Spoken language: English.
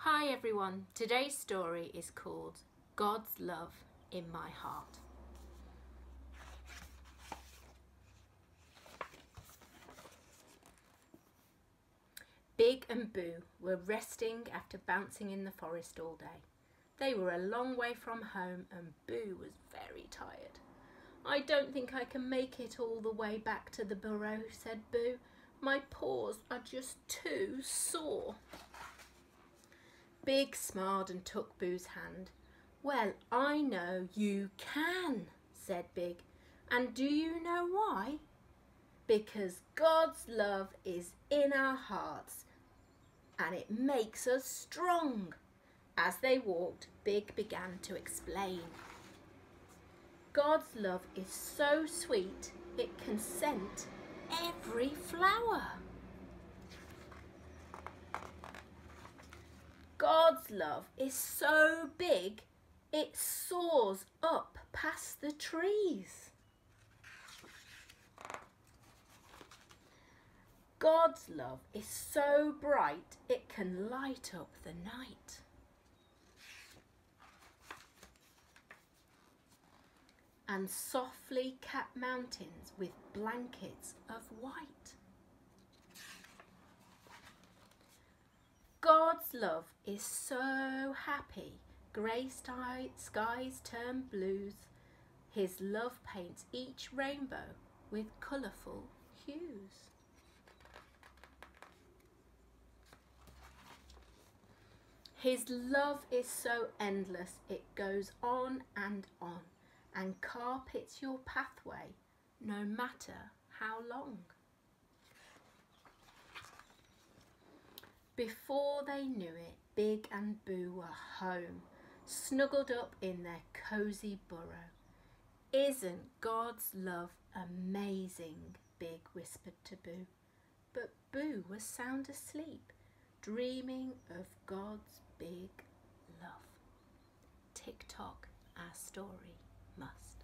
Hi everyone, today's story is called God's Love in My Heart. Big and Boo were resting after bouncing in the forest all day. They were a long way from home and Boo was very tired. "I don't think I can make it all the way back to the burrow," said Boo. "My paws are just too sore." Big smiled and took Boo's hand. "Well, I know you can," said Big. "And do you know why? Because God's love is in our hearts and it makes us strong." As they walked, Big began to explain. God's love is so sweet it can scent every flower. God's love is so big it soars up past the trees. God's love is so bright it can light up the night. And softly cap mountains with blankets of white. God's love is so happy, grey skies turn blues. His love paints each rainbow with colourful hues. His love is so endless it goes on and carpets your pathway no matter how long. Before they knew it, Big and Boo were home, snuggled up in their cosy burrow. "Isn't God's love amazing?" Big whispered to Boo. But Boo was sound asleep, dreaming of God's big love. Tick tock, our story must